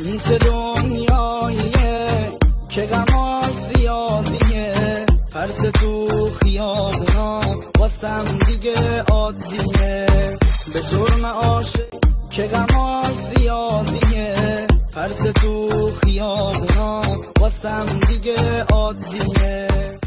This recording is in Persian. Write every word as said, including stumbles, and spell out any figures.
این چه دنیاییه که غماش زیادیه، پرس تو خیابونا واسم دیگه عادیه. به جرم عاشق که غماش زیادیه، پرس تو خیابونا واسم دیگه عادیه.